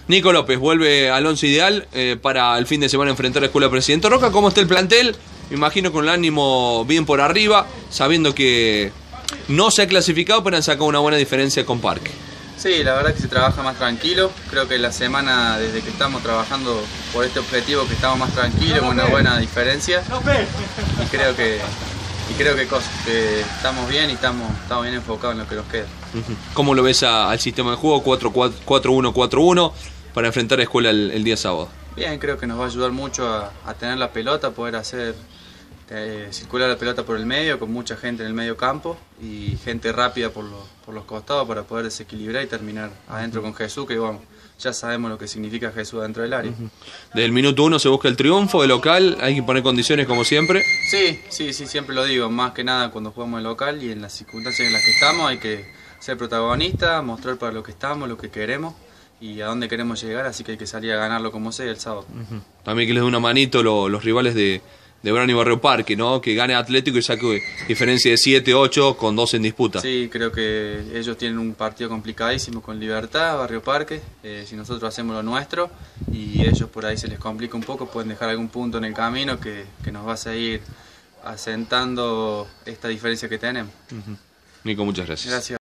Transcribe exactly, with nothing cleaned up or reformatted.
Nico López vuelve al once ideal eh, para el fin de semana enfrentar a Escuela Presidente Roca. ¿Cómo está el plantel? Me imagino con el ánimo bien por arriba, sabiendo que no se ha clasificado, pero han sacado una buena diferencia con Parque. Sí, la verdad que se trabaja más tranquilo. Creo que la semana, desde que estamos trabajando por este objetivo, que estamos más tranquilos, con una buena diferencia. Y creo que, y creo que, cosa, que estamos bien y estamos, estamos bien enfocados en lo que nos queda. ¿Cómo lo ves a, al sistema de juego cuatro uno cuatro uno para enfrentar a Escuela el, el día sábado? Bien, creo que nos va a ayudar mucho a, a tener la pelota, poder hacer eh, circular la pelota por el medio, con mucha gente en el medio campo y gente rápida por, lo, por los costados para poder desequilibrar y terminar adentro con Jesús, que bueno, ya sabemos lo que significa Jesús dentro del área. Desde el minuto uno se busca el triunfo de local, hay que poner condiciones como siempre. Sí, sí, sí, siempre lo digo, más que nada cuando jugamos de local y en las circunstancias en las que estamos hay que ser protagonistas, mostrar para lo que estamos, lo que queremos y a dónde queremos llegar, así que hay que salir a ganarlo como sea el sábado. Uh-huh. También que les dé una manito lo, los rivales de, de Verón y Barrio Parque, ¿no? Que gane Atlético y saque diferencia de siete ocho con dos en disputa. Sí, creo que ellos tienen un partido complicadísimo con Libertad, Barrio Parque, eh, si nosotros hacemos lo nuestro y ellos por ahí se les complica un poco, pueden dejar algún punto en el camino que, que nos va a seguir asentando esta diferencia que tenemos. Uh-huh. Nico, muchas gracias. Gracias.